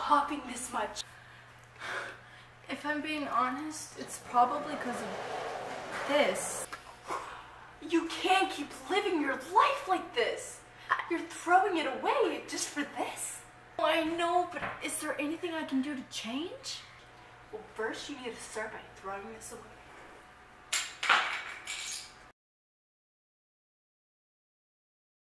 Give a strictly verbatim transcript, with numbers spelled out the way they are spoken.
coughing this much? If I'm being honest, it's probably because of this. You can't keep living your life like this. You're throwing it away just for this. Well, I know, but is there anything I can do to change? Well, first you need to start by throwing this away.